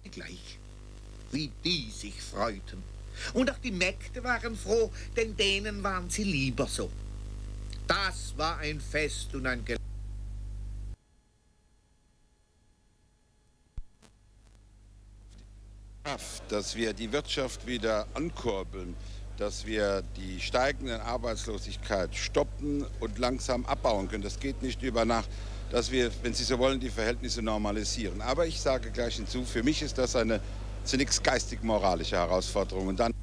gleich, wie die sich freuten. Und auch die Mägde waren froh, denn denen waren sie lieber so. Das war ein Fest und ein Geleit. Dass wir die Wirtschaft wieder ankurbeln, dass wir die steigende Arbeitslosigkeit stoppen und langsam abbauen können. Das geht nicht über Nacht, dass wir, wenn Sie so wollen, die Verhältnisse normalisieren. Aber ich sage gleich hinzu, für mich ist das eine zunächst geistig-moralische Herausforderung. Und dann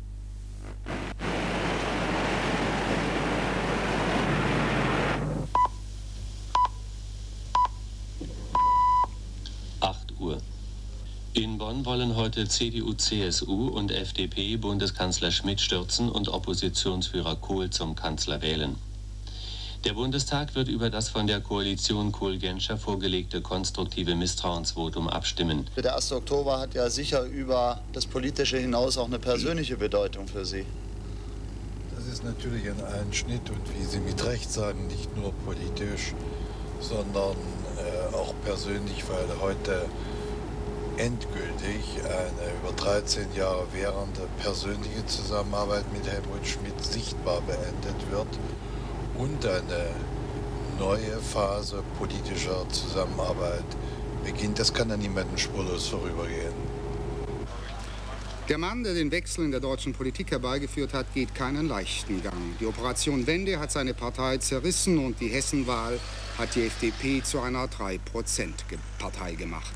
8 Uhr. In Bonn wollen heute CDU, CSU und FDP Bundeskanzler Schmidt stürzen und Oppositionsführer Kohl zum Kanzler wählen. Der Bundestag wird über das von der Koalition Kohl-Genscher vorgelegte konstruktive Misstrauensvotum abstimmen. Der 1. Oktober hat ja sicher über das Politische hinaus auch eine persönliche Bedeutung für Sie. Das ist natürlich ein Einschnitt und wie Sie mit Recht sagen, nicht nur politisch, sondern auch persönlich, weil heute endgültig eine über 13 Jahre währende persönliche Zusammenarbeit mit Helmut Schmidt sichtbar beendet wird und eine neue Phase politischer Zusammenarbeit beginnt. Das kann an niemandem spurlos vorübergehen. Der Mann, der den Wechsel in der deutschen Politik herbeigeführt hat, geht keinen leichten Gang. Die Operation Wende hat seine Partei zerrissen und die Hessenwahl hat die FDP zu einer 3%-Partei gemacht.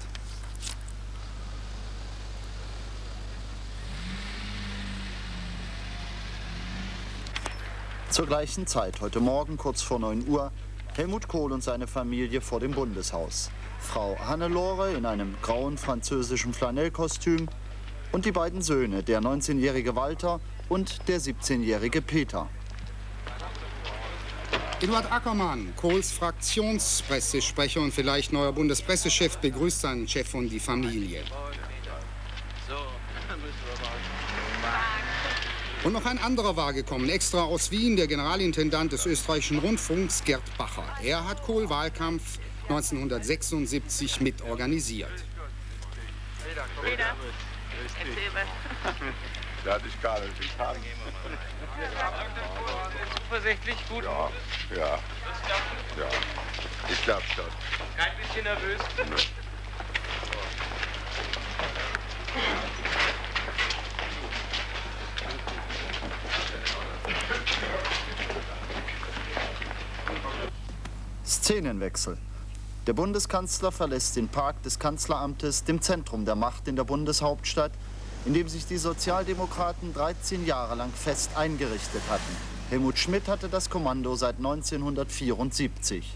Zur gleichen Zeit, heute Morgen kurz vor 9 Uhr, Helmut Kohl und seine Familie vor dem Bundeshaus. Frau Hannelore in einem grauen französischen Flanellkostüm und die beiden Söhne, der 19-jährige Walter und der 17-jährige Peter. Eduard Ackermann, Kohls Fraktionspressesprecher und vielleicht neuer Bundespressechef, begrüßt seinen Chef und die Familie. Und noch ein anderer war gekommen, extra aus Wien, der Generalintendant des österreichischen Rundfunks, Gerd Bacher. Er hat Kohl-Wahlkampf 1976 mitorganisiert. Peter, erzähl was. Da hatte ich gar nicht getan. Zuversichtlich, gut. Ja, ja. Ja, ich glaube schon. Kein bisschen nervös? Nö. Szenenwechsel. Der Bundeskanzler verlässt den Park des Kanzleramtes, dem Zentrum der Macht in der Bundeshauptstadt, in dem sich die Sozialdemokraten 13 Jahre lang fest eingerichtet hatten. Helmut Schmidt hatte das Kommando seit 1974.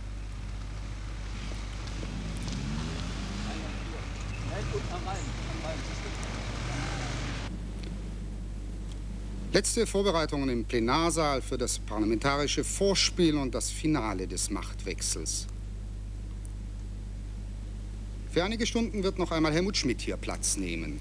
Letzte Vorbereitungen im Plenarsaal für das parlamentarische Vorspiel und das Finale des Machtwechsels. Für einige Stunden wird noch einmal Helmut Schmidt hier Platz nehmen.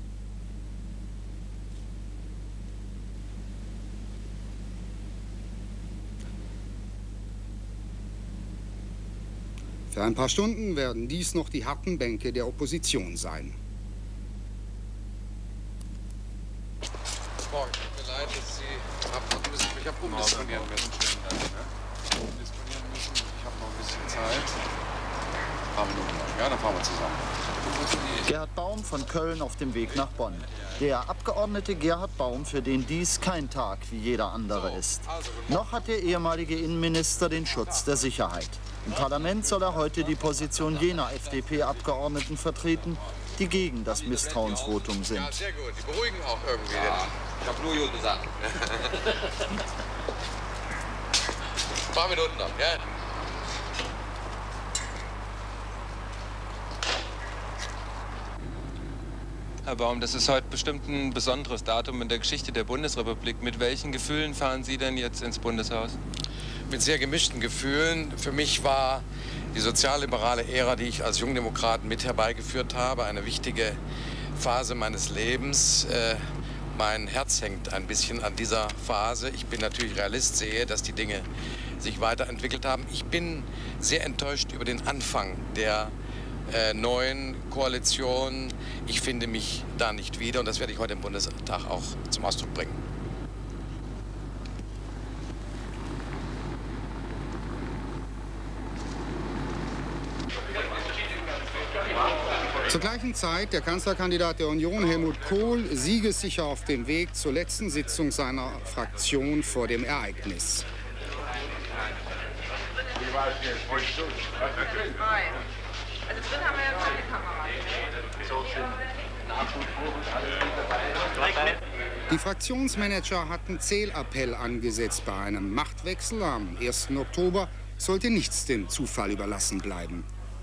Für ein paar Stunden werden dies noch die harten Bänke der Opposition sein. Morgen. Tut mir leid, dass Sie abwarten müssen. Ich habe umdisponieren müssen. Umdisponieren müssen. Ich habe noch ein bisschen Zeit. Ein paar Minuten lang. Ja, dann fahren wir zusammen. Gerhard Baum von Köln auf dem Weg nach Bonn. Der Abgeordnete Gerhard Baum, für den dies kein Tag wie jeder andere ist. Noch hat der ehemalige Innenminister den Schutz der Sicherheit. Im Parlament soll er heute die Position jener FDP-Abgeordneten vertreten, die gegen das Misstrauensvotum sind. Ja, sehr gut. Die beruhigen auch irgendwie. Ja, ich habe nur gut gesagt. Ein paar Minuten noch, ja? Herr Baum, das ist heute bestimmt ein besonderes Datum in der Geschichte der Bundesrepublik. Mit welchen Gefühlen fahren Sie denn jetzt ins Bundeshaus? Mit sehr gemischten Gefühlen. Für mich war die sozialliberale Ära, die ich als Jungdemokrat mit herbeigeführt habe, eine wichtige Phase meines Lebens. Mein Herz hängt ein bisschen an dieser Phase. Ich bin natürlich Realist, sehe, dass die Dinge sich weiterentwickelt haben. Ich bin sehr enttäuscht über den Anfang, der neuen Koalition. Ich finde mich da nicht wieder und das werde ich heute im Bundestag auch zum Ausdruck bringen. Zur gleichen Zeit der Kanzlerkandidat der Union, Helmut Kohl, siegessicher auf dem Weg zur letzten Sitzung seiner Fraktion vor dem Ereignis. Also drin haben wir ja keine Kamera. Die Fraktionsmanager hatten Zählappell angesetzt. Bei einem Machtwechsel am 1. Oktober sollte nichts dem Zufall überlassen bleiben.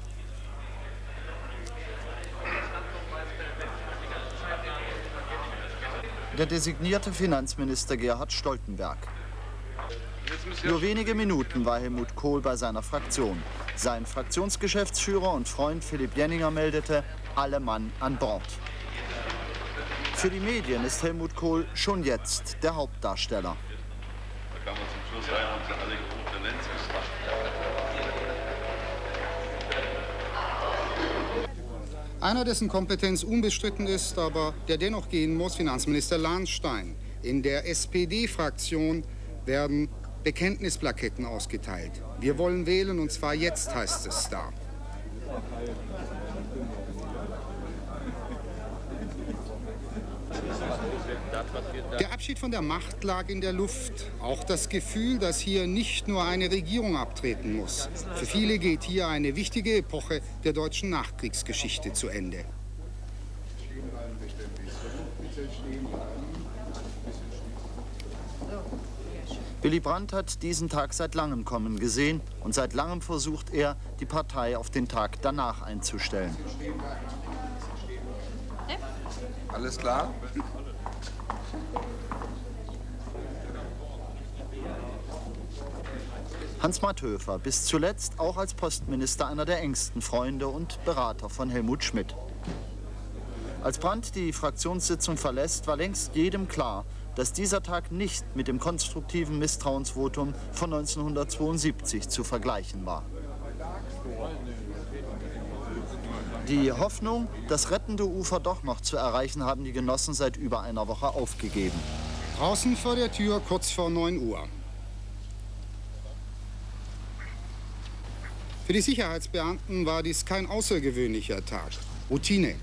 Der designierte Finanzminister Gerhard Stoltenberg. Nur wenige Minuten war Helmut Kohl bei seiner Fraktion. Sein Fraktionsgeschäftsführer und Freund Philipp Jenninger meldete, alle Mann an Bord. Für die Medien ist Helmut Kohl schon jetzt der Hauptdarsteller. Da kann man zum Schluss sagen, haben sie alle gebuchte Nennungsmacht. Einer, dessen Kompetenz unbestritten ist, aber der dennoch gehen muss, Finanzminister Lahnstein. In der SPD-Fraktion werden Bekenntnisplaketten ausgeteilt. Wir wollen wählen, und zwar jetzt, heißt es da. Der Abschied von der Macht lag in der Luft. Auch das Gefühl, dass hier nicht nur eine Regierung abtreten muss. Für viele geht hier eine wichtige Epoche der deutschen Nachkriegsgeschichte zu Ende. Willy Brandt hat diesen Tag seit langem kommen gesehen und seit langem versucht er, die Partei auf den Tag danach einzustellen. Alles klar? Hans-Matt Höfer, bis zuletzt auch als Postminister einer der engsten Freunde und Berater von Helmut Schmidt. Als Brandt die Fraktionssitzung verlässt, war längst jedem klar, dass dieser Tag nicht mit dem konstruktiven Misstrauensvotum von 1972 zu vergleichen war. Die Hoffnung, das rettende Ufer doch noch zu erreichen, haben die Genossen seit über einer Woche aufgegeben. Draußen vor der Tür kurz vor 9 Uhr. Für die Sicherheitsbeamten war dies kein außergewöhnlicher Tag. Routine.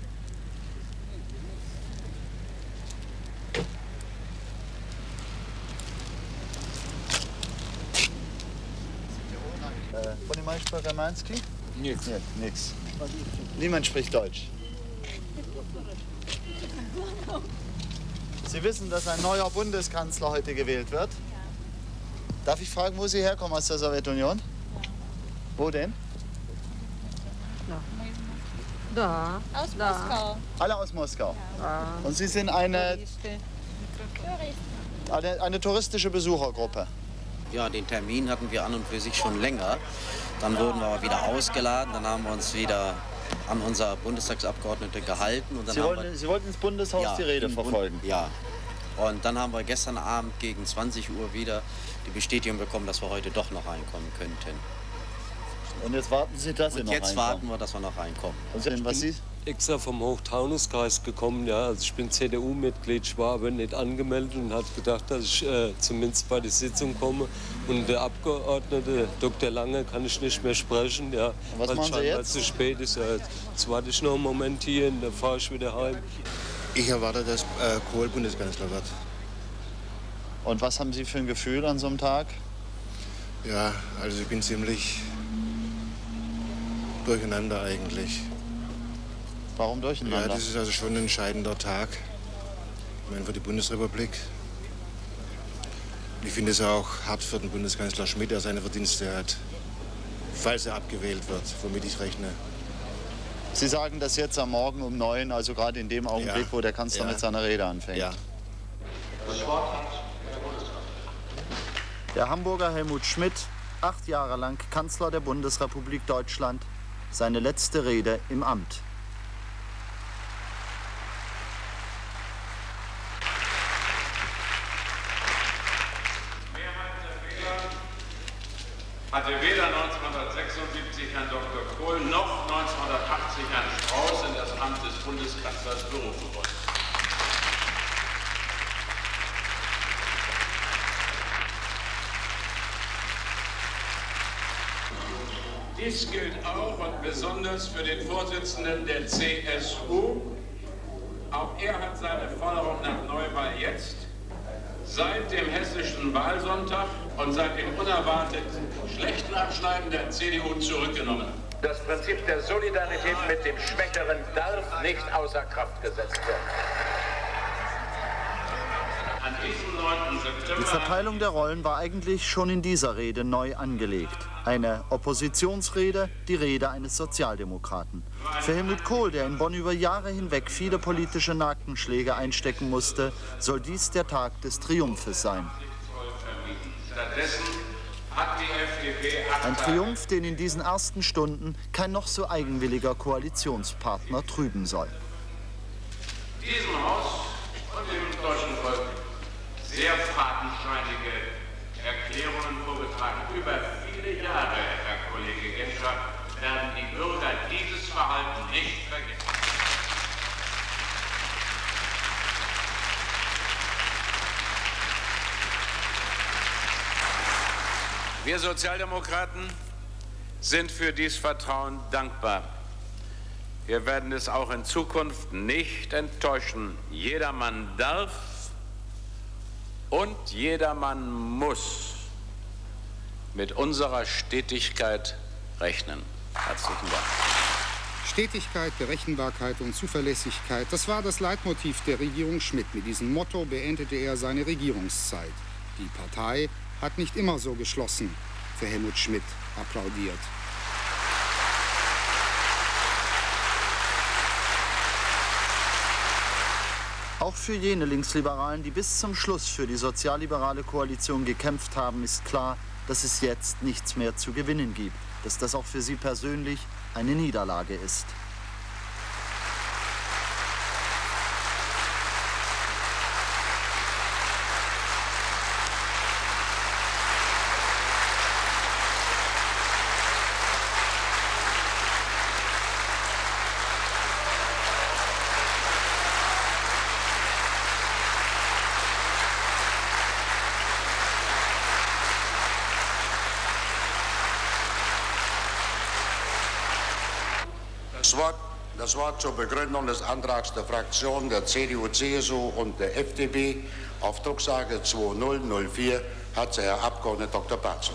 Poniemann Germanski? Nix. Nix. Niemand spricht Deutsch. Sie wissen, dass ein neuer Bundeskanzler heute gewählt wird? Darf ich fragen, wo Sie herkommen aus der Sowjetunion? Wo denn? Da. Aus Moskau. Alle aus Moskau? Ja. Und Sie sind eine touristische Besuchergruppe? Ja, den Termin hatten wir an und für sich schon länger. Dann wurden wir aber wieder ausgeladen, dann haben wir uns wieder an unser Bundestagsabgeordnete gehalten. Und dann Sie wollten ins Bundeshaus die Rede verfolgen? Ja. Und dann haben wir gestern Abend gegen 20 Uhr wieder die Bestätigung bekommen, dass wir heute doch noch reinkommen könnten. Und jetzt warten Sie, dass Sie noch reinkommen? Und jetzt warten wir, dass wir noch reinkommen. Und was Sie? Extra vom Hochtaunuskreis gekommen, ja. Also ich bin CDU-Mitglied, ich war aber nicht angemeldet und hatte gedacht, dass ich zumindest bei der Sitzung komme. Und der Abgeordnete Dr. Lange kann ich nicht mehr sprechen, ja. Was machen Sie jetzt? Zu spät ist, ja. Jetzt warte ich noch einen Moment hier und dann fahre ich wieder heim. Ich erwarte, dass Kohl Bundeskanzler wird. Und was haben Sie für ein Gefühl an so einem Tag? Ja, also ich bin ziemlich durcheinander eigentlich. Warum durcheinander? Ja, das ist also schon ein entscheidender Tag. Ich meine, für die Bundesrepublik. Ich finde es auch hart für den Bundeskanzler Schmidt, der seine Verdienste hat, falls er abgewählt wird, womit ich rechne. Sie sagen das jetzt am Morgen um 9, also gerade in dem Augenblick, wo der Kanzler mit seiner Rede anfängt. Ja. Das Wort hat der Hamburger Helmut Schmidt, 8 Jahre lang Kanzler der Bundesrepublik Deutschland, seine letzte Rede im Amt. Hatte weder 1976 Herrn Dr. Kohl noch 1980 Bundeskanzlers berufen wurde. Dies gilt auch und besonders für den Vorsitzenden der CSU. Auch er hat seine Forderung nach Neuwahl jetzt, seit dem hessischen Wahlsonntag und seit dem unerwartet schlechten Abschneiden der CDU zurückgenommen. Das Prinzip der Solidarität mit dem Schwächeren darf nicht außer Kraft gesetzt werden. An diesem 9. September... Die Verteilung der Rollen war eigentlich schon in dieser Rede neu angelegt. Eine Oppositionsrede, die Rede eines Sozialdemokraten. Für Helmut Kohl, der in Bonn über Jahre hinweg viele politische Nackenschläge einstecken musste, soll dies der Tag des Triumphes sein. Stattdessen hat die FDP... Ein Triumph, den in diesen ersten Stunden kein noch so eigenwilliger Koalitionspartner trüben soll. Diesem Haus und dem deutschen Volk sehr fadenscheinige Erklärungen vorgetragen. Über viele Jahre, Herr Kollege Genscher, werden die Bürger dieses Verhalten nicht vergessen. Wir Sozialdemokraten sind für dieses Vertrauen dankbar. Wir werden es auch in Zukunft nicht enttäuschen. Jedermann darf und jedermann muss mit unserer Stetigkeit rechnen. Herzlichen Dank. Stetigkeit, Berechenbarkeit und Zuverlässigkeit, das war das Leitmotiv der Regierung Schmidt. Mit diesem Motto beendete er seine Regierungszeit. Die Partei hat nicht immer so geschlossen für Helmut Schmidt applaudiert. Auch für jene Linksliberalen, die bis zum Schluss für die sozialliberale Koalition gekämpft haben, ist klar, dass es jetzt nichts mehr zu gewinnen gibt. Dass das auch für sie persönlich eine Niederlage ist. Das Wort zur Begründung des Antrags der Fraktionen der CDU, CSU und der FDP auf Drucksache 2004 hat Herr Abgeordneter Dr. Barzel.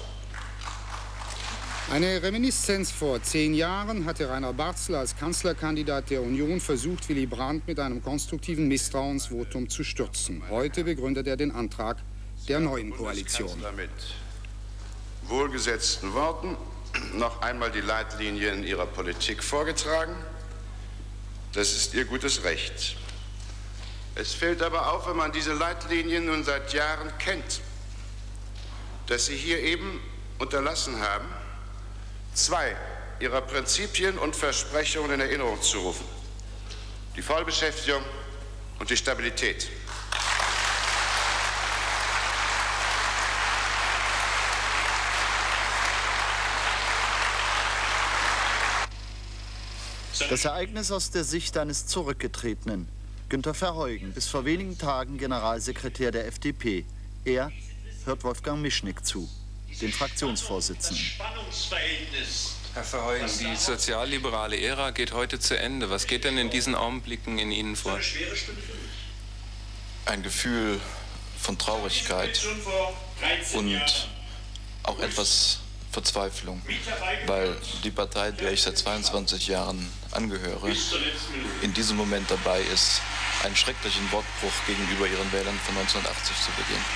Eine Reminiszenz: Vor 10 Jahren hatte Rainer Barzel als Kanzlerkandidat der Union versucht, Willy Brandt mit einem konstruktiven Misstrauensvotum zu stürzen. Heute begründet er den Antrag der neuen Koalition. Mit wohlgesetzten Worten noch einmal die Leitlinien ihrer Politik vorgetragen. Das ist ihr gutes Recht. Es fällt aber auf, wenn man diese Leitlinien nun seit Jahren kennt, dass sie hier eben unterlassen haben, 2 ihrer Prinzipien und Versprechungen in Erinnerung zu rufen: die Vollbeschäftigung und die Stabilität. Das Ereignis aus der Sicht eines Zurückgetretenen. Günter Verheugen, bis vor wenigen Tagen Generalsekretär der FDP. Er hört Wolfgang Mischnick zu, dem Fraktionsvorsitzenden. Herr Verheugen, die sozialliberale Ära geht heute zu Ende. Was geht denn in diesen Augenblicken in Ihnen vor? Ein Gefühl von Traurigkeit und auch etwas Verzweiflung, weil die Partei, der ich seit 22 Jahren angehöre, in diesem Moment dabei ist, einen schrecklichen Wortbruch gegenüber ihren Wählern von 1980 zu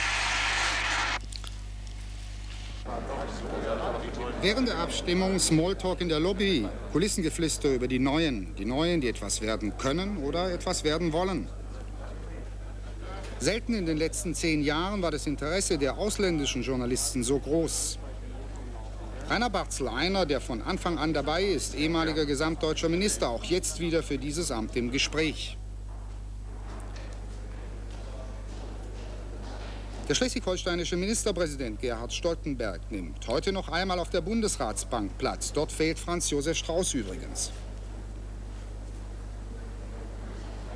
begehen. Während der Abstimmung Smalltalk in der Lobby, Kulissengeflüster über die Neuen, die etwas werden können oder etwas werden wollen. Selten in den letzten 10 Jahren war das Interesse der ausländischen Journalisten so groß. Rainer Barzel, einer, der von Anfang an dabei ist, ehemaliger gesamtdeutscher Minister, auch jetzt wieder für dieses Amt im Gespräch. Der schleswig-holsteinische Ministerpräsident Gerhard Stoltenberg nimmt heute noch einmal auf der Bundesratsbank Platz. Dort fehlt Franz Josef Strauß übrigens.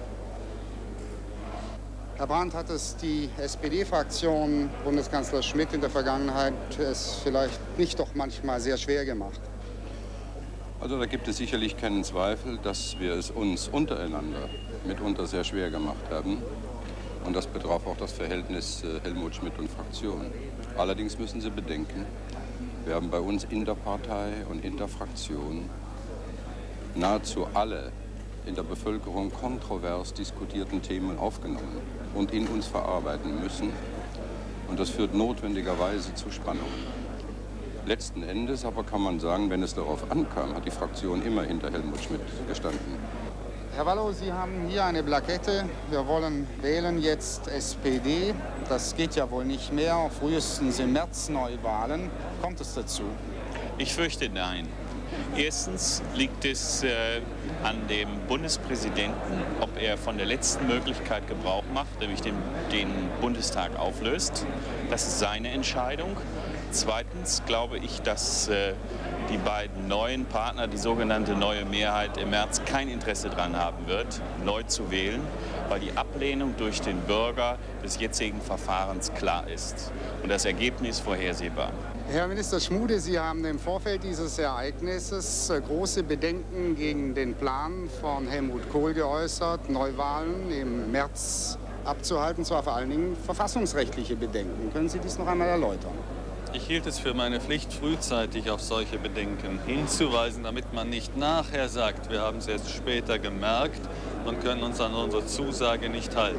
Herr Brandt, hat es die SPD-Fraktion Bundeskanzler Schmidt in der Vergangenheit es vielleicht nicht doch manchmal sehr schwer gemacht? Also da gibt es sicherlich keinen Zweifel, dass wir es uns untereinander mitunter sehr schwer gemacht haben. Und das betraf auch das Verhältnis Helmut Schmidt und Fraktion. Allerdings müssen Sie bedenken, wir haben bei uns in der Partei und in der Fraktion nahezu alle in der Bevölkerung kontrovers diskutierten Themen aufgenommen und in uns verarbeiten müssen. Und das führt notwendigerweise zu Spannungen. Letzten Endes aber kann man sagen, wenn es darauf ankam, hat die Fraktion immer hinter Helmut Schmidt gestanden. Herr Wallow, Sie haben hier eine Plakette. Wir wollen wählen jetzt SPD. Das geht ja wohl nicht mehr. Frühestens im März Neuwahlen. Kommt es dazu? Ich fürchte nein. Erstens liegt es an dem Bundespräsidenten, ob er von der letzten Möglichkeit Gebrauch macht, nämlich den Bundestag auflöst. Das ist seine Entscheidung. Zweitens glaube ich, dass die beiden neuen Partner, die sogenannte neue Mehrheit, im März kein Interesse daran haben wird, neu zu wählen, weil die Ablehnung durch den Bürger des jetzigen Verfahrens klar ist und das Ergebnis vorhersehbar. Herr Minister Schmude, Sie haben im Vorfeld dieses Ereignisses große Bedenken gegen den Plan von Helmut Kohl geäußert, Neuwahlen im März abzuhalten, zwar vor allen Dingen verfassungsrechtliche Bedenken. Können Sie dies noch einmal erläutern? Ich hielt es für meine Pflicht, frühzeitig auf solche Bedenken hinzuweisen, damit man nicht nachher sagt, wir haben es erst später gemerkt und können uns an unsere Zusage nicht halten.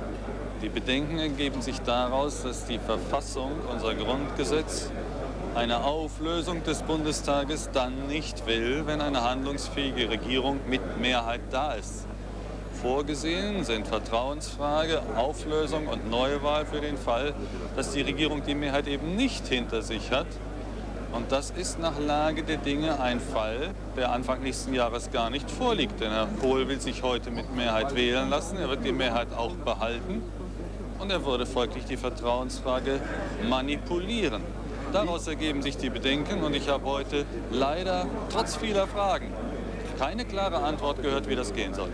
Die Bedenken ergeben sich daraus, dass die Verfassung, unser Grundgesetz, eine Auflösung des Bundestages dann nicht will, wenn eine handlungsfähige Regierung mit Mehrheit da ist. Vorgesehen sind Vertrauensfrage, Auflösung und Neuwahl für den Fall, dass die Regierung die Mehrheit eben nicht hinter sich hat. Und das ist nach Lage der Dinge ein Fall, der Anfang nächsten Jahres gar nicht vorliegt. Denn Herr Kohl will sich heute mit Mehrheit wählen lassen. Er wird die Mehrheit auch behalten. Und er würde folglich die Vertrauensfrage manipulieren. Daraus ergeben sich die Bedenken. Und ich habe heute leider, trotz vieler Fragen, keine klare Antwort gehört, wie das gehen soll.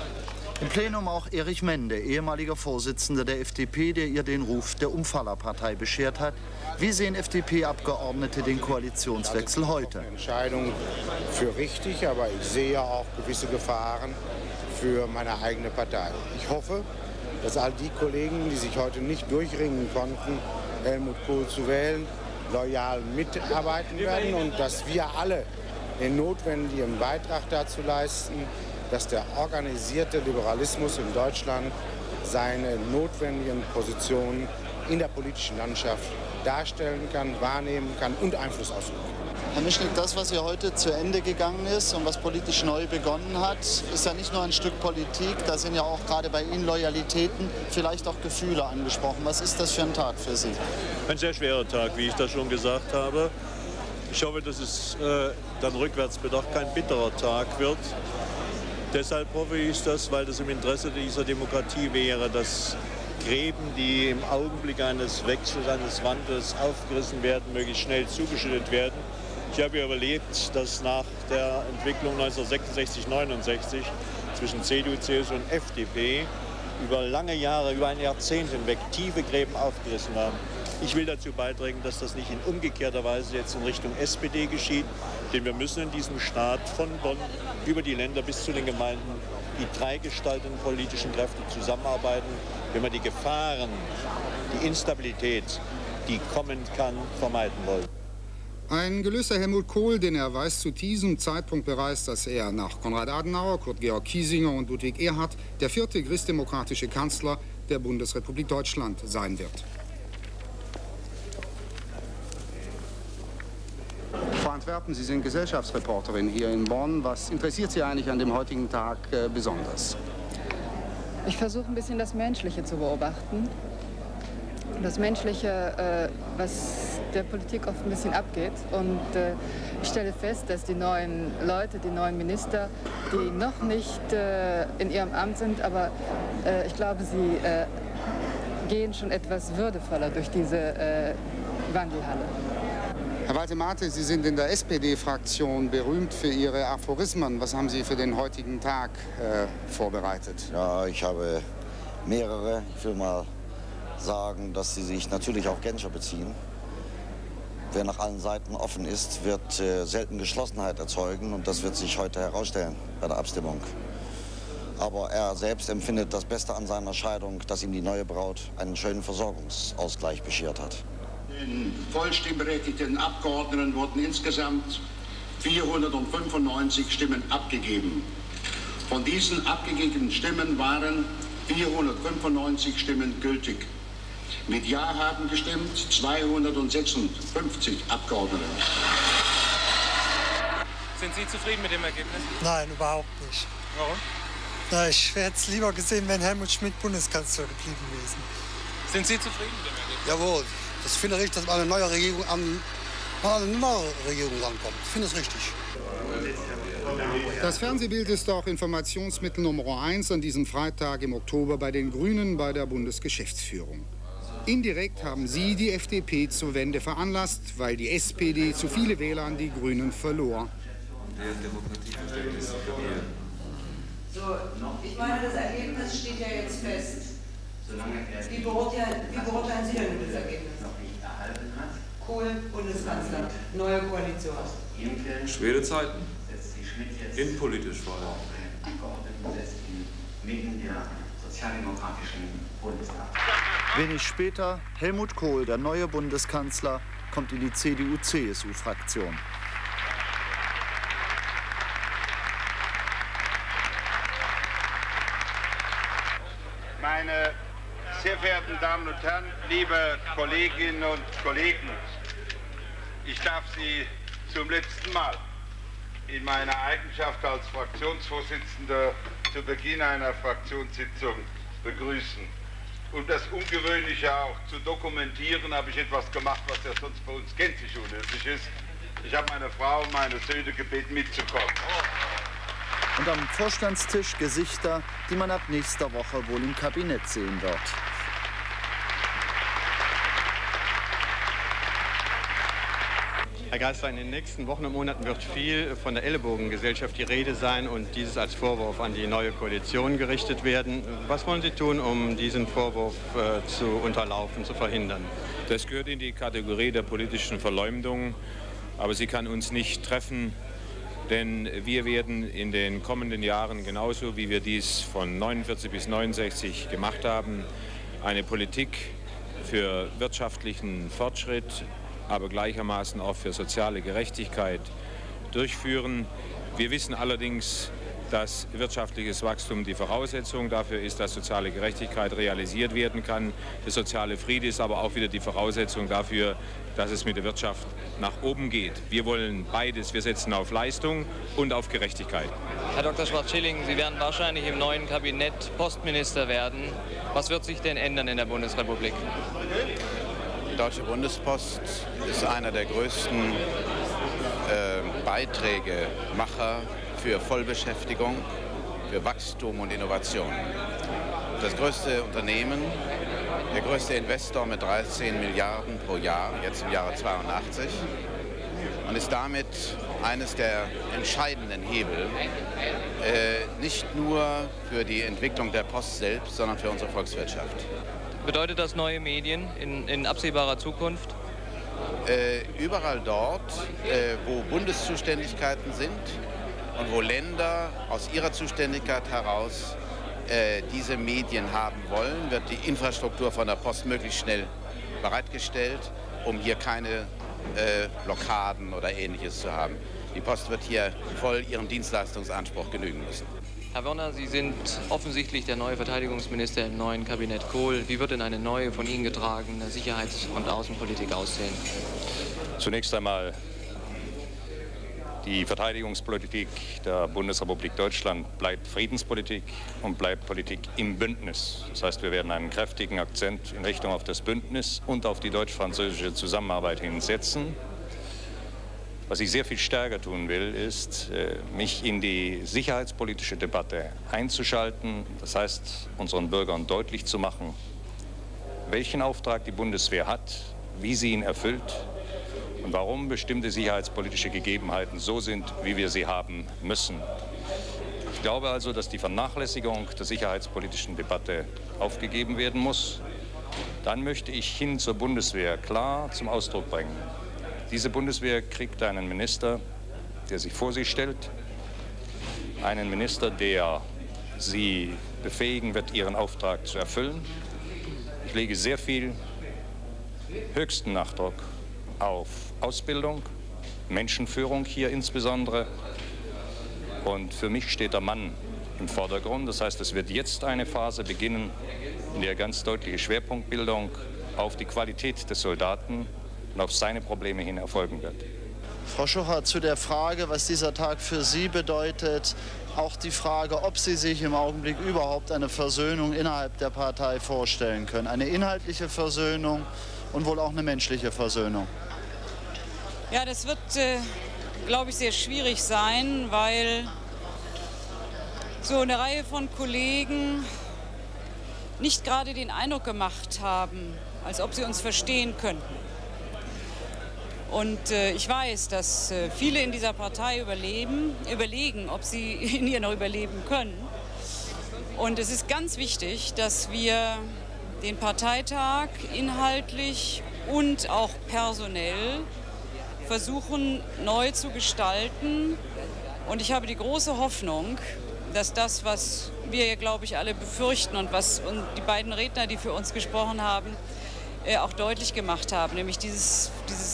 Im Plenum auch Erich Mende, ehemaliger Vorsitzender der FDP, der ihr den Ruf der Umfallerpartei beschert hat. Wie sehen FDP-Abgeordnete den Koalitionswechsel heute? Entscheidung für richtig, aber ich sehe auch gewisse Gefahren für meine eigene Partei. Ich hoffe, dass all die Kollegen, die sich heute nicht durchringen konnten, Helmut Kohl zu wählen, loyal mitarbeiten werden und dass wir alle den notwendigen Beitrag dazu leisten, dass der organisierte Liberalismus in Deutschland seine notwendigen Positionen in der politischen Landschaft darstellen kann, wahrnehmen kann und Einfluss ausüben kann. Herr Mischnick, das, was hier heute zu Ende gegangen ist und was politisch neu begonnen hat, ist ja nicht nur ein Stück Politik, da sind ja auch gerade bei Ihnen Loyalitäten, vielleicht auch Gefühle angesprochen. Was ist das für ein Tag für Sie? Ein sehr schwerer Tag, wie ich das schon gesagt habe. Ich hoffe, dass es dann rückwärts bedacht kein bitterer Tag wird. Deshalb hoffe ich das, weil das im Interesse dieser Demokratie wäre, dass Gräben, die im Augenblick eines Wechsels, eines Wandels aufgerissen werden, möglichst schnell zugeschüttet werden. Ich habe überlebt, dass nach der Entwicklung 1966/69 zwischen CDU, CSU und FDP über lange Jahre, über ein Jahrzehnt hinweg tiefe Gräben aufgerissen haben. Ich will dazu beitragen, dass das nicht in umgekehrter Weise jetzt in Richtung SPD geschieht, denn wir müssen in diesem Staat von Bonn über die Länder bis zu den Gemeinden die drei gestaltenden politischen Kräfte zusammenarbeiten, wenn wir die Gefahren, die Instabilität, die kommen kann, vermeiden wollen. Ein gelöster Helmut Kohl, denn er weiß zu diesem Zeitpunkt bereits, dass er nach Konrad Adenauer, Kurt Georg Kiesinger und Ludwig Erhard der vierte christdemokratische Kanzler der Bundesrepublik Deutschland sein wird. Frau Antwerpen, Sie sind Gesellschaftsreporterin hier in Bonn. Was interessiert Sie eigentlich an dem heutigen Tag besonders? Ich versuche ein bisschen das Menschliche zu beobachten. Das Menschliche, was der Politik oft ein bisschen abgeht. Und ich stelle fest, dass die neuen Leute, die neuen Minister, die noch nicht in ihrem Amt sind, aber ich glaube, sie gehen schon etwas würdevoller durch diese Wandelhalle. Herr Walter-Marthe, Sie sind in der SPD-Fraktion berühmt für Ihre Aphorismen. Was haben Sie für den heutigen Tag vorbereitet? Ja, ich habe mehrere. Ich will mal sagen, dass sie sich natürlich auf Genscher beziehen. Wer nach allen Seiten offen ist, wird selten Geschlossenheit erzeugen und das wird sich heute herausstellen bei der Abstimmung. Aber er selbst empfindet das Beste an seiner Scheidung, dass ihm die neue Braut einen schönen Versorgungsausgleich beschert hat. Den vollstimmberechtigten Abgeordneten wurden insgesamt 495 Stimmen abgegeben. Von diesen abgegebenen Stimmen waren 495 Stimmen gültig. Mit Ja haben gestimmt 256 Abgeordnete. Sind Sie zufrieden mit dem Ergebnis? Nein, überhaupt nicht. Warum? Na, ich hätte es lieber gesehen, wenn Helmut Schmidt Bundeskanzler geblieben wäre. Sind Sie zufrieden mit dem Ergebnis? Jawohl. Das finde ich, dass eine neue Regierung rankommt. Ich finde es richtig. Das Fernsehbild ist auch Informationsmittel Nummer 1 an diesem Freitag im Oktober bei den Grünen bei der Bundesgeschäftsführung. Indirekt haben sie die FDP zur Wende veranlasst, weil die SPD zu viele Wähler an die Grünen verlor. So, ich meine, das Ergebnis steht ja jetzt fest. Wie beurteilen Sie denn das Ergebnis? Kohl, Bundeskanzler, neue Koalition. Schwere Zeiten. Innenpolitisch vor allem. Wenig später, Helmut Kohl, der neue Bundeskanzler, kommt in die CDU-CSU-Fraktion. Meine sehr verehrten Damen und Herren, liebe Kolleginnen und Kollegen, ich darf Sie zum letzten Mal in meiner Eigenschaft als Fraktionsvorsitzender zu Beginn einer Fraktionssitzung begrüßen. Um das Ungewöhnliche auch zu dokumentieren, habe ich etwas gemacht, was ja sonst bei uns gänzlich unüblich ist. Ich habe meine Frau und meine Söhne gebeten, mitzukommen. Und am Vorstandstisch Gesichter, die man ab nächster Woche wohl im Kabinett sehen wird. Herr Geisler, in den nächsten Wochen und Monaten wird viel von der Ellenbogengesellschaft die Rede sein und dieses als Vorwurf an die neue Koalition gerichtet werden. Was wollen Sie tun, um diesen Vorwurf zu unterlaufen, zu verhindern? Das gehört in die Kategorie der politischen Verleumdung, aber sie kann uns nicht treffen, denn wir werden in den kommenden Jahren, genauso wie wir dies von 49 bis 69 gemacht haben, eine Politik für wirtschaftlichen Fortschritt, aber gleichermaßen auch für soziale Gerechtigkeit durchführen. Wir wissen allerdings, dass wirtschaftliches Wachstum die Voraussetzung dafür ist, dass soziale Gerechtigkeit realisiert werden kann. Der soziale Friede ist aber auch wieder die Voraussetzung dafür, dass es mit der Wirtschaft nach oben geht. Wir wollen beides. Wir setzen auf Leistung und auf Gerechtigkeit. Herr Dr. Schwarz-Schilling, Sie werden wahrscheinlich im neuen Kabinett Postminister werden. Was wird sich denn ändern in der Bundesrepublik? Die Deutsche Bundespost ist einer der größten Beiträgemacher für Vollbeschäftigung, für Wachstum und Innovation. Das größte Unternehmen, der größte Investor mit 13 Milliarden pro Jahr, jetzt im Jahre 82, und ist damit eines der entscheidenden Hebel, nicht nur für die Entwicklung der Post selbst, sondern für unsere Volkswirtschaft. Bedeutet das neue Medien in absehbarer Zukunft? Überall dort, wo Bundeszuständigkeiten sind und wo Länder aus ihrer Zuständigkeit heraus diese Medien haben wollen, wird die Infrastruktur von der Post möglichst schnell bereitgestellt, um hier keine Blockaden oder Ähnliches zu haben. Die Post wird hier voll ihrem Dienstleistungsanspruch genügen müssen. Herr Wörner, Sie sind offensichtlich der neue Verteidigungsminister im neuen Kabinett Kohl. Wie wird denn eine neue, von Ihnen getragene Sicherheits- und Außenpolitik aussehen? Zunächst einmal die Verteidigungspolitik der Bundesrepublik Deutschland bleibt Friedenspolitik und bleibt Politik im Bündnis. Das heißt, wir werden einen kräftigen Akzent in Richtung auf das Bündnis und auf die deutsch-französische Zusammenarbeit hinsetzen. Was ich sehr viel stärker tun will, ist, mich in die sicherheitspolitische Debatte einzuschalten. Das heißt, unseren Bürgern deutlich zu machen, welchen Auftrag die Bundeswehr hat, wie sie ihn erfüllt und warum bestimmte sicherheitspolitische Gegebenheiten so sind, wie wir sie haben müssen. Ich glaube also, dass die Vernachlässigung der sicherheitspolitischen Debatte aufgegeben werden muss. Dann möchte ich hin zur Bundeswehr klar zum Ausdruck bringen. Diese Bundeswehr kriegt einen Minister, der sich vor sie stellt, einen Minister, der sie befähigen wird, ihren Auftrag zu erfüllen. Ich lege sehr viel höchsten Nachdruck auf Ausbildung, Menschenführung hier insbesondere. Und für mich steht der Mann im Vordergrund. Das heißt, es wird jetzt eine Phase beginnen, in der ganz deutliche Schwerpunktbildung auf die Qualität des Soldaten und auf seine Probleme hin erfolgen wird. Frau Schuchert, zu der Frage, was dieser Tag für Sie bedeutet, auch die Frage, ob Sie sich im Augenblick überhaupt eine Versöhnung innerhalb der Partei vorstellen können. Eine inhaltliche Versöhnung und wohl auch eine menschliche Versöhnung. Ja, das wird, glaube ich, sehr schwierig sein, weil so eine Reihe von Kollegen nicht gerade den Eindruck gemacht haben, als ob sie uns verstehen könnten. Und ich weiß, dass viele in dieser Partei überlegen, ob sie in ihr noch überleben können. Und es ist ganz wichtig, dass wir den Parteitag inhaltlich und auch personell versuchen, neu zu gestalten. Und ich habe die große Hoffnung, dass das, was wir, glaube ich, alle befürchten und was die beiden Redner, die für uns gesprochen haben, auch deutlich gemacht haben, nämlich diesen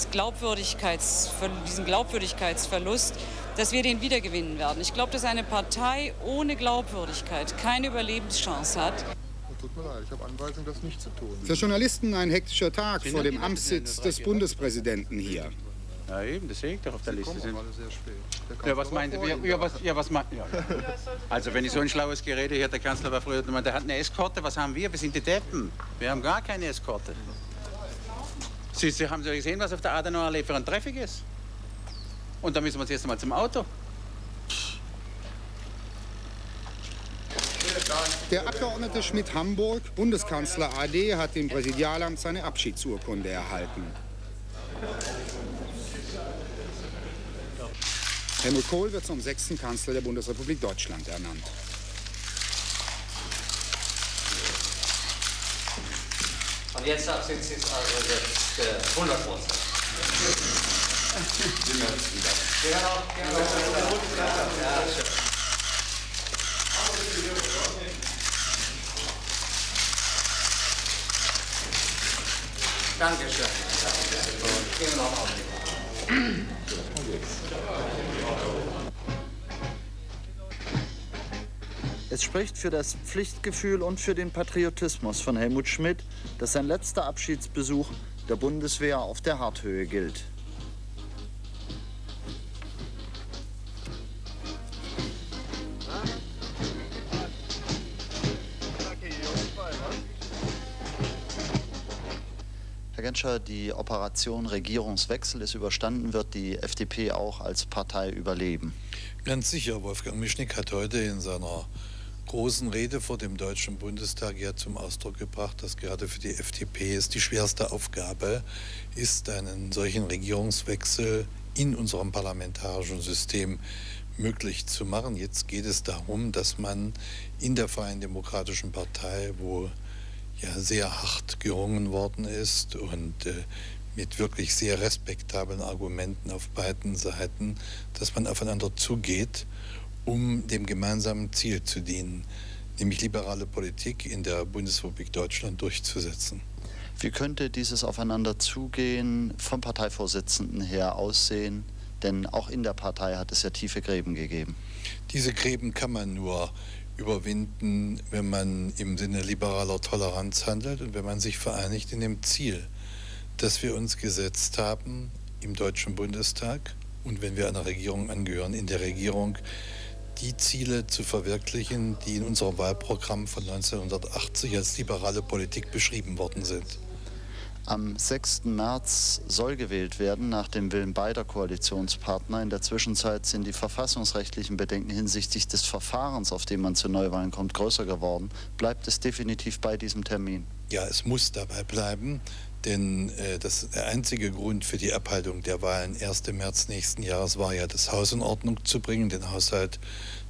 Glaubwürdigkeitsverlust, dass wir den wiedergewinnen werden. Ich glaube, dass eine Partei ohne Glaubwürdigkeit keine Überlebenschance hat. Tut mir leid, ich habe Anweisung, das nicht zu tun. Für Journalisten ein hektischer Tag vor dem Amtssitz des Bundespräsidenten hier. Ja, eben, das sehe ich doch auf der Liste. Sehr spät. Ja, was meint ihr? Also, wenn ich so ein schlaues Gerede hier, der Kanzler war früher, der hat eine Eskorte, was haben wir? Wir sind die Deppen. Wir haben gar keine Eskorte. Sie haben so gesehen, was auf der Adenauerallee für ein Traffic ist? Und da müssen wir jetzt erst einmal zum Auto. Der Abgeordnete Schmidt-Hamburg, Bundeskanzler AD, hat im Präsidialamt seine Abschiedsurkunde erhalten. Helmut Kohl wird zum 6. Kanzler der Bundesrepublik Deutschland ernannt. Und jetzt ab sind Sie es also jetzt 100%. Dankeschön. Gehen wir noch auf. Es spricht für das Pflichtgefühl und für den Patriotismus von Helmut Schmidt, dass sein letzter Abschiedsbesuch der Bundeswehr auf der Harthöhe gilt. Herr Genscher, die Operation Regierungswechsel ist überstanden. Wird die FDP auch als Partei überleben? Ganz sicher. Wolfgang Mischnick hat heute in seiner großen Rede vor dem Deutschen Bundestag ja zum Ausdruck gebracht, dass gerade für die FDP es die schwerste Aufgabe ist, einen solchen Regierungswechsel in unserem parlamentarischen System möglich zu machen. Jetzt geht es darum, dass man in der Freien Demokratischen Partei, wo ja sehr hart gerungen worden ist und mit wirklich sehr respektablen Argumenten auf beiden Seiten, dass man aufeinander zugeht, um dem gemeinsamen Ziel zu dienen, nämlich liberale Politik in der Bundesrepublik Deutschland durchzusetzen. Wie könnte dieses Aufeinanderzugehen vom Parteivorsitzenden her aussehen? Denn auch in der Partei hat es ja tiefe Gräben gegeben. Diese Gräben kann man nur überwinden, wenn man im Sinne liberaler Toleranz handelt und wenn man sich vereinigt in dem Ziel, das wir uns gesetzt haben im Deutschen Bundestag und wenn wir einer Regierung angehören, in der Regierung die Ziele zu verwirklichen, die in unserem Wahlprogramm von 1980 als liberale Politik beschrieben worden sind. Am 6. März soll gewählt werden, nach dem Willen beider Koalitionspartner. In der Zwischenzeit sind die verfassungsrechtlichen Bedenken hinsichtlich des Verfahrens, auf dem man zu Neuwahlen kommt, größer geworden. Bleibt es definitiv bei diesem Termin? Ja, es muss dabei bleiben, denn der einzige Grund für die Abhaltung der Wahlen 1. März nächsten Jahres war ja, das Haus in Ordnung zu bringen, den Haushalt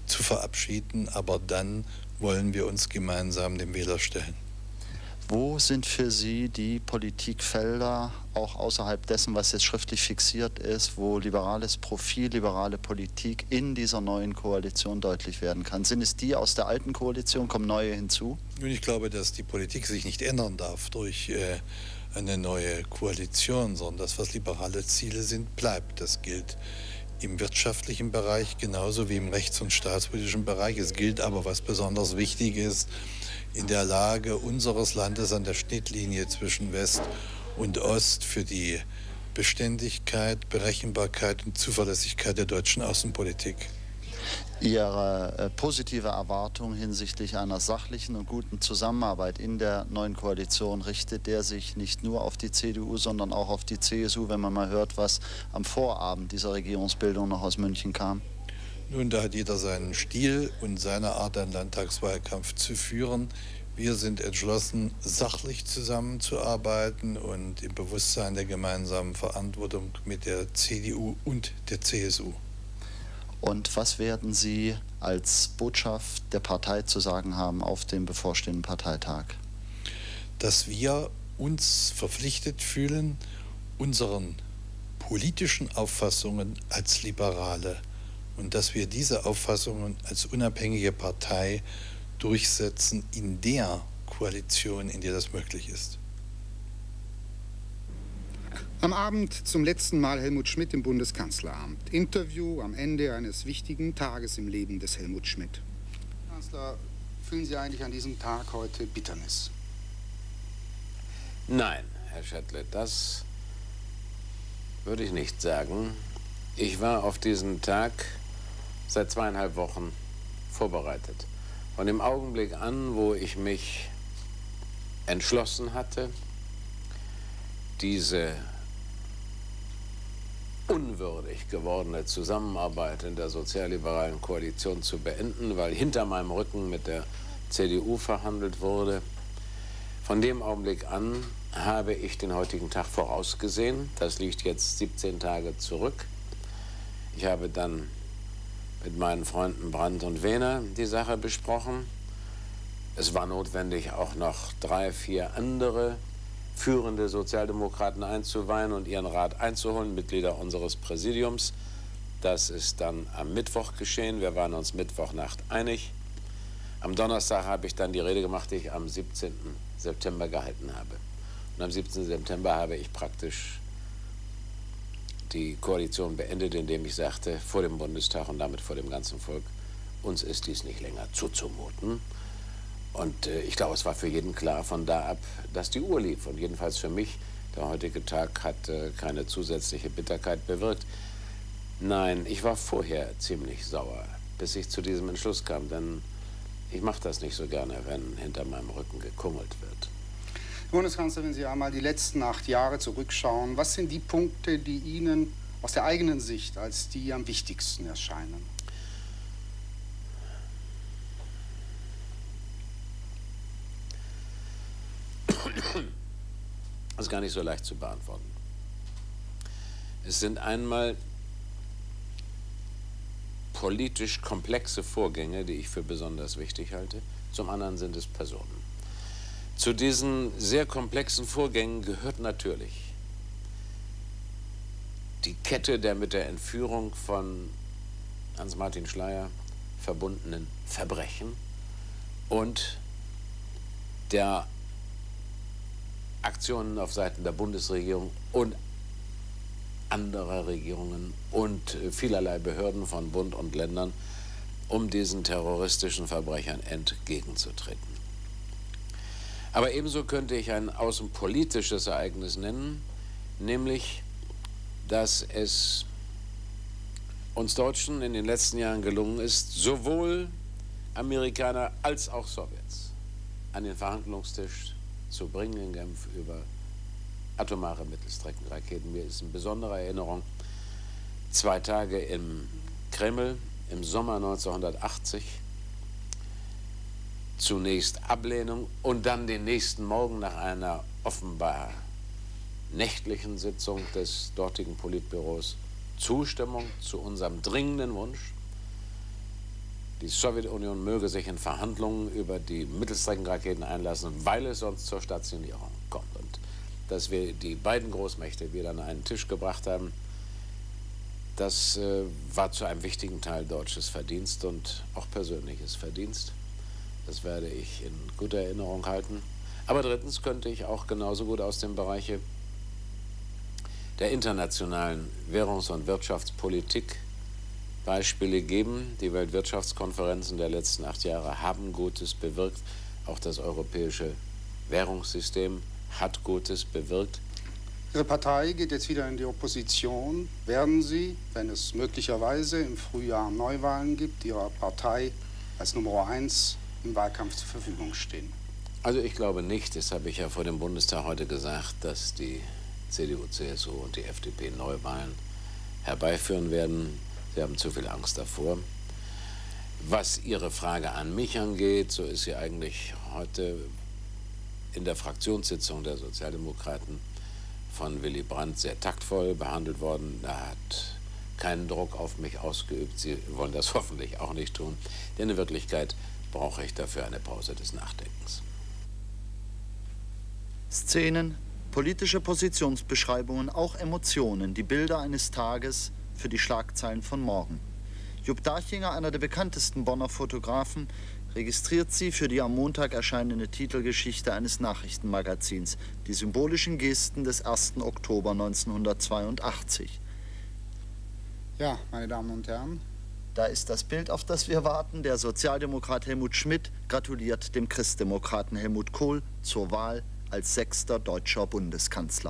zu verabschieden, aber dann wollen wir uns gemeinsam dem Wähler stellen. Wo sind für Sie die Politikfelder, auch außerhalb dessen, was jetzt schriftlich fixiert ist, wo liberales Profil, liberale Politik in dieser neuen Koalition deutlich werden kann? Sind es die aus der alten Koalition, kommen neue hinzu? Nun, ich glaube, dass die Politik sich nicht ändern darf durch eine neue Koalition, sondern das, was liberale Ziele sind, bleibt. Das gilt im wirtschaftlichen Bereich genauso wie im rechts- und staatspolitischen Bereich. Es gilt aber, was besonders wichtig ist, in der Lage unseres Landes an der Schnittlinie zwischen West und Ost für die Beständigkeit, Berechenbarkeit und Zuverlässigkeit der deutschen Außenpolitik. Ihre positive Erwartung hinsichtlich einer sachlichen und guten Zusammenarbeit in der neuen Koalition, richtet der sich nicht nur auf die CDU, sondern auch auf die CSU, wenn man mal hört, was am Vorabend dieser Regierungsbildung noch aus München kam? Nun, da hat jeder seinen Stil und seine Art, einen Landtagswahlkampf zu führen. Wir sind entschlossen, sachlich zusammenzuarbeiten und im Bewusstsein der gemeinsamen Verantwortung mit der CDU und der CSU. Und was werden Sie als Botschaft der Partei zu sagen haben auf dem bevorstehenden Parteitag? Dass wir uns verpflichtet fühlen, unseren politischen Auffassungen als Liberale und dass wir diese Auffassungen als unabhängige Partei durchsetzen in der Koalition, in der das möglich ist. Am Abend zum letzten Mal Helmut Schmidt im Bundeskanzleramt. Interview am Ende eines wichtigen Tages im Leben des Helmut Schmidt. Herr Kanzler, fühlen Sie eigentlich an diesem Tag heute Bitternis? Nein, Herr Schädle, das würde ich nicht sagen. Ich war auf diesen Tag seit 2,5 Wochen vorbereitet. Von dem Augenblick an, wo ich mich entschlossen hatte, diese unwürdig gewordene Zusammenarbeit in der sozialliberalen Koalition zu beenden, weil hinter meinem Rücken mit der CDU verhandelt wurde. Von dem Augenblick an habe ich den heutigen Tag vorausgesehen. Das liegt jetzt 17 Tage zurück. Ich habe dann mit meinen Freunden Brandt und Wehner die Sache besprochen. Es war notwendig, auch noch 3, 4 andere führende Sozialdemokraten einzuweihen und ihren Rat einzuholen, Mitglieder unseres Präsidiums. Das ist dann am Mittwoch geschehen. Wir waren uns Mittwochnacht einig. Am Donnerstag habe ich dann die Rede gemacht, die ich am 17. September gehalten habe. Und am 17. September habe ich praktisch die Koalition beendet, indem ich sagte, vor dem Bundestag und damit vor dem ganzen Volk, uns ist dies nicht länger zuzumuten. Und ich glaube, es war für jeden klar von da ab, dass die Uhr lief. Und jedenfalls für mich, der heutige Tag hat keine zusätzliche Bitterkeit bewirkt. Nein, ich war vorher ziemlich sauer, bis ich zu diesem Entschluss kam. Denn ich mache das nicht so gerne, wenn hinter meinem Rücken gekungelt wird. Herr Bundeskanzler, wenn Sie einmal die letzten 8 Jahre zurückschauen, was sind die Punkte, die Ihnen aus der eigenen Sicht als die am wichtigsten erscheinen? Das ist gar nicht so leicht zu beantworten. Es sind einmal politisch komplexe Vorgänge, die ich für besonders wichtig halte. Zum anderen sind es Personen. Zu diesen sehr komplexen Vorgängen gehört natürlich die Kette der mit der Entführung von Hans-Martin Schleyer verbundenen Verbrechen und der Aktionen auf Seiten der Bundesregierung und anderer Regierungen und vielerlei Behörden von Bund und Ländern, um diesen terroristischen Verbrechern entgegenzutreten. Aber ebenso könnte ich ein außenpolitisches Ereignis nennen, nämlich, dass es uns Deutschen in den letzten Jahren gelungen ist, sowohl Amerikaner als auch Sowjets an den Verhandlungstisch zu bringen in Genf über atomare Mittelstreckenraketen. Mir ist in besonderer Erinnerung 2 Tage im Kreml im Sommer 1980. Zunächst Ablehnung und dann den nächsten Morgen nach einer offenbar nächtlichen Sitzung des dortigen Politbüros Zustimmung zu unserem dringenden Wunsch, die Sowjetunion möge sich in Verhandlungen über die Mittelstreckenraketen einlassen, weil es sonst zur Stationierung kommt. Und dass wir die beiden Großmächte wieder an einen Tisch gebracht haben, das war zu einem wichtigen Teil deutsches Verdienst und auch persönliches Verdienst. Das werde ich in guter Erinnerung halten. Aber drittens könnte ich auch genauso gut aus dem Bereich der internationalen Währungs- und Wirtschaftspolitik Beispiele geben. Die Weltwirtschaftskonferenzen der letzten 8 Jahre haben Gutes bewirkt. Auch das europäische Währungssystem hat Gutes bewirkt. Ihre Partei geht jetzt wieder in die Opposition. Werden Sie, wenn es möglicherweise im Frühjahr Neuwahlen gibt, Ihrer Partei als Nummer 1 im Wahlkampf zur Verfügung stehen? Also ich glaube nicht, das habe ich ja vor dem Bundestag heute gesagt, dass die CDU, CSU und die FDP Neuwahlen herbeiführen werden. Sie haben zu viel Angst davor. Was Ihre Frage an mich angeht, so ist sie eigentlich heute in der Fraktionssitzung der Sozialdemokraten von Willy Brandt sehr taktvoll behandelt worden. Er hat keinen Druck auf mich ausgeübt. Sie wollen das hoffentlich auch nicht tun. Denn in Wirklichkeit brauche ich dafür eine Pause des Nachdenkens. Szenen, politische Positionsbeschreibungen, auch Emotionen, die Bilder eines Tages für die Schlagzeilen von morgen. Jupp Darchinger, einer der bekanntesten Bonner Fotografen, registriert sie für die am Montag erscheinende Titelgeschichte eines Nachrichtenmagazins, die symbolischen Gesten des 1. Oktober 1982. Ja, meine Damen und Herren. Da ist das Bild, auf das wir warten. Der Sozialdemokrat Helmut Schmidt gratuliert dem Christdemokraten Helmut Kohl zur Wahl als 6. deutscher Bundeskanzler.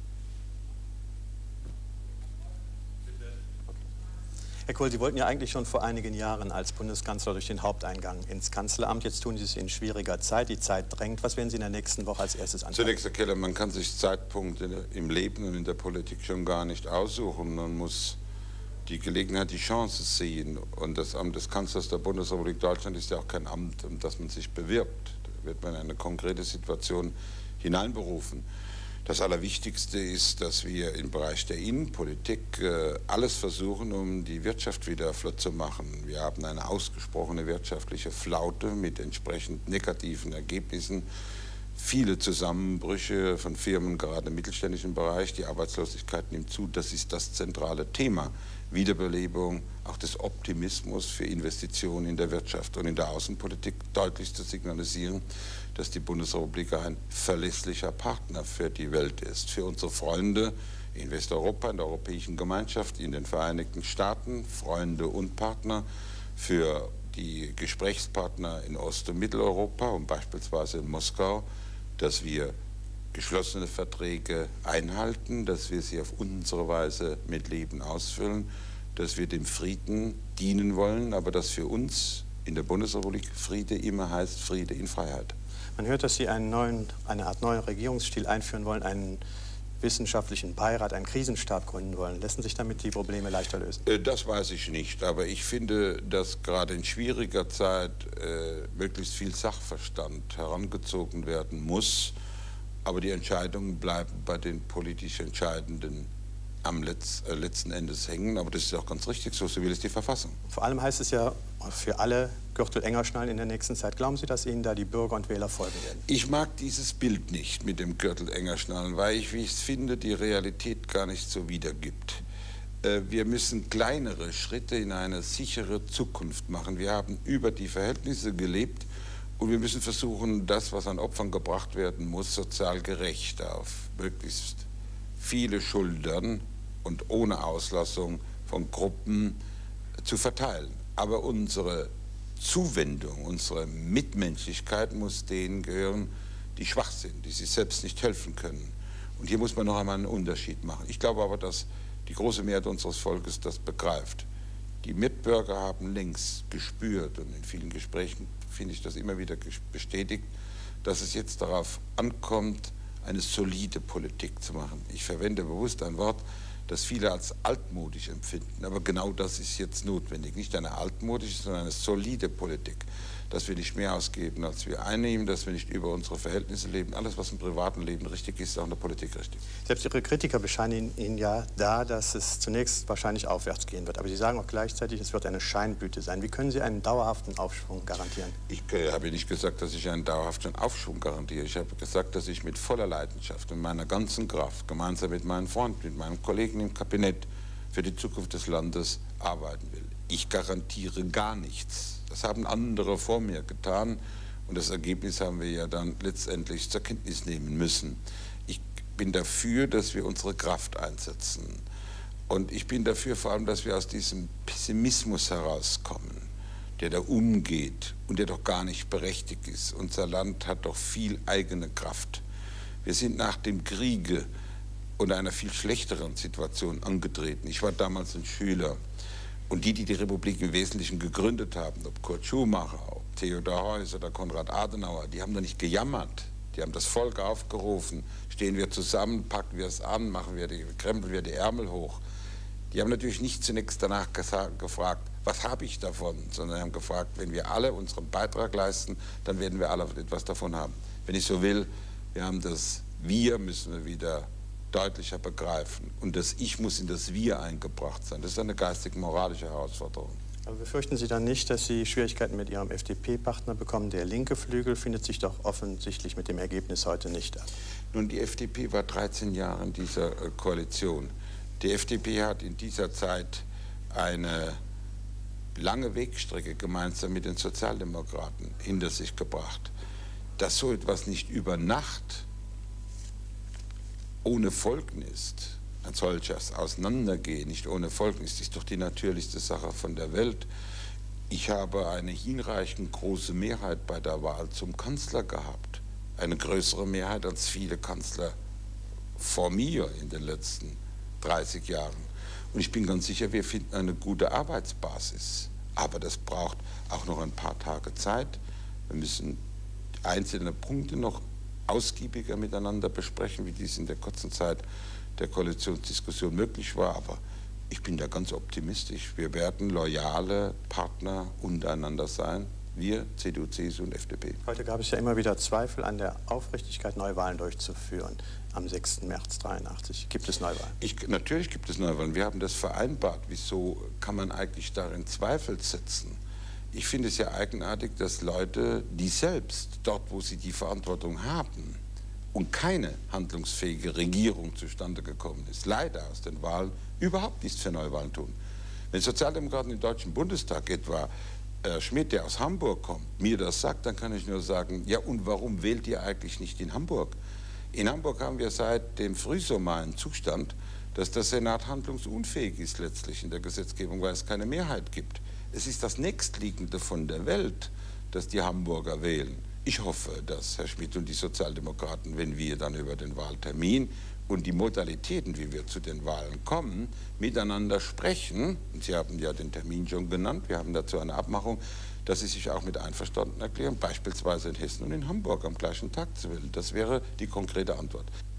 Herr Kohl, Sie wollten ja eigentlich schon vor einigen Jahren als Bundeskanzler durch den Haupteingang ins Kanzleramt. Jetzt tun Sie es in schwieriger Zeit. Die Zeit drängt. Was werden Sie in der nächsten Woche als erstes anfangen? Zunächst, Herr Keller, man kann sich Zeitpunkte im Leben und in der Politik schon gar nicht aussuchen. Man muss die Gelegenheit, die Chance sehen. Und das Amt des Kanzlers der Bundesrepublik Deutschland ist ja auch kein Amt, um das man sich bewirbt. Da wird man in eine konkrete Situation hineinberufen. Das Allerwichtigste ist, dass wir im Bereich der Innenpolitik alles versuchen, um die Wirtschaft wieder flott zu machen. Wir haben eine ausgesprochene wirtschaftliche Flaute mit entsprechend negativen Ergebnissen. Viele Zusammenbrüche von Firmen, gerade im mittelständischen Bereich. Die Arbeitslosigkeit nimmt zu. Das ist das zentrale Thema. Wiederbelebung auch des Optimismus für Investitionen in der Wirtschaft und in der Außenpolitik deutlich zu signalisieren, dass die Bundesrepublik ein verlässlicher Partner für die Welt ist. Für unsere Freunde in Westeuropa, in der Europäischen Gemeinschaft, in den Vereinigten Staaten, Freunde und Partner, für die Gesprächspartner in Ost- und Mitteleuropa und beispielsweise in Moskau, dass wir geschlossene Verträge einhalten, dass wir sie auf unsere Weise mit Leben ausfüllen, dass wir dem Frieden dienen wollen, aber dass für uns in der Bundesrepublik Friede immer heißt Friede in Freiheit. Man hört, dass Sie eine Art neuen Regierungsstil einführen wollen, einen wissenschaftlichen Beirat, einen Krisenstab gründen wollen. Lassen sich damit die Probleme leichter lösen? Das weiß ich nicht, aber ich finde, dass gerade in schwieriger Zeit möglichst viel Sachverstand herangezogen werden muss. Aber die Entscheidungen bleiben bei den politisch Entscheidenden am letzten Endes hängen. Aber das ist auch ganz richtig, so will es die Verfassung. Vor allem heißt es ja für alle Gürtel enger schnallen in der nächsten Zeit. Glauben Sie, dass Ihnen da die Bürger und Wähler folgen werden? Ich mag dieses Bild nicht mit dem Gürtel enger schnallen, weil ich, wie ich es finde, die Realität gar nicht so wiedergibt. Wir müssen kleinere Schritte in eine sichere Zukunft machen. Wir haben über die Verhältnisse gelebt. Und wir müssen versuchen, das, was an Opfern gebracht werden muss, sozial gerecht auf möglichst viele Schultern und ohne Auslassung von Gruppen zu verteilen. Aber unsere Zuwendung, unsere Mitmenschlichkeit muss denen gehören, die schwach sind, die sich selbst nicht helfen können. Und hier muss man noch einmal einen Unterschied machen. Ich glaube aber, dass die große Mehrheit unseres Volkes das begreift. Die Mitbürger haben längst gespürt, und in vielen Gesprächen finde ich das immer wieder bestätigt, dass es jetzt darauf ankommt, eine solide Politik zu machen. Ich verwende bewusst ein Wort, das viele als altmodisch empfinden. Aber genau das ist jetzt notwendig. Nicht eine altmodische, sondern eine solide Politik. Dass wir nicht mehr ausgeben, als wir einnehmen, dass wir nicht über unsere Verhältnisse leben. Alles, was im privaten Leben richtig ist, ist auch in der Politik richtig. Selbst Ihre Kritiker bescheinigen Ihnen ja da, dass es zunächst wahrscheinlich aufwärts gehen wird. Aber Sie sagen auch gleichzeitig, es wird eine Scheinblüte sein. Wie können Sie einen dauerhaften Aufschwung garantieren? Ich habe nicht gesagt, dass ich einen dauerhaften Aufschwung garantiere. Ich habe gesagt, dass ich mit voller Leidenschaft und meiner ganzen Kraft, gemeinsam mit meinen Freunden, mit meinen Kollegen im Kabinett, für die Zukunft des Landes arbeiten will. Ich garantiere gar nichts. Das haben andere vor mir getan und das Ergebnis haben wir ja dann letztendlich zur Kenntnis nehmen müssen. Ich bin dafür, dass wir unsere Kraft einsetzen und ich bin dafür vor allem, dass wir aus diesem Pessimismus herauskommen, der da umgeht und der doch gar nicht berechtigt ist. Unser Land hat doch viel eigene Kraft. Wir sind nach dem Kriege und einer viel schlechteren Situation angetreten. Ich war damals ein Schüler. Und die die Republik im Wesentlichen gegründet haben, ob Kurt Schumacher, ob Theodor Heuss oder Konrad Adenauer, die haben da nicht gejammert. Die haben das Volk aufgerufen, stehen wir zusammen, packen wir es an, krempeln wir die Ärmel hoch. Die haben natürlich nicht zunächst danach gefragt, was habe ich davon, sondern haben gefragt, wenn wir alle unseren Beitrag leisten, dann werden wir alle etwas davon haben. Wenn ich so will, wir müssen wir wieder deutlicher begreifen. Und das Ich muss in das Wir eingebracht sein. Das ist eine geistig-moralische Herausforderung. Aber befürchten Sie dann nicht, dass Sie Schwierigkeiten mit Ihrem FDP-Partner bekommen? Der linke Flügel findet sich doch offensichtlich mit dem Ergebnis heute nicht ab. Nun, die FDP war 13 Jahre in dieser Koalition. Die FDP hat in dieser Zeit eine lange Wegstrecke gemeinsam mit den Sozialdemokraten hinter sich gebracht. Dass so etwas nicht über Nacht ohne Folgen ist, ein solches Auseinandergehen nicht ohne Folgen ist doch die natürlichste Sache von der Welt. Ich habe eine hinreichend große Mehrheit bei der Wahl zum Kanzler gehabt. Eine größere Mehrheit als viele Kanzler vor mir in den letzten 30 Jahren. Und ich bin ganz sicher, wir finden eine gute Arbeitsbasis. Aber das braucht auch noch ein paar Tage Zeit. Wir müssen einzelne Punkte noch ausgiebiger miteinander besprechen, wie dies in der kurzen Zeit der Koalitionsdiskussion möglich war. Aber ich bin da ganz optimistisch. Wir werden loyale Partner untereinander sein. Wir, CDU, CSU und FDP. Heute gab es ja immer wieder Zweifel an der Aufrichtigkeit, Neuwahlen durchzuführen. Am 6. März 1983. Gibt es Neuwahlen? Natürlich gibt es Neuwahlen. Wir haben das vereinbart. Wieso kann man eigentlich darin Zweifel setzen? Ich finde es ja eigenartig, dass Leute, die selbst dort, wo sie die Verantwortung haben und keine handlungsfähige Regierung zustande gekommen ist, leider aus den Wahlen überhaupt nichts für Neuwahlen tun. Wenn Sozialdemokraten im Deutschen Bundestag etwa Schmidt, der aus Hamburg kommt, mir das sagt, dann kann ich nur sagen, ja, und warum wählt ihr eigentlich nicht in Hamburg? In Hamburg haben wir seit dem Frühsommer einen Zustand, dass der Senat handlungsunfähig ist letztlich in der Gesetzgebung, weil es keine Mehrheit gibt. Es ist das Nächstliegende von der Welt, dass die Hamburger wählen. Ich hoffe, dass Herr Schmidt und die Sozialdemokraten, wenn wir dann über den Wahltermin und die Modalitäten, wie wir zu den Wahlen kommen, miteinander sprechen, und Sie haben ja den Termin schon genannt, wir haben dazu eine Abmachung, dass Sie sich auch mit einverstanden erklären, beispielsweise in Hessen und in Hamburg am gleichen Tag zu wählen. Das wäre die konkrete Antwort.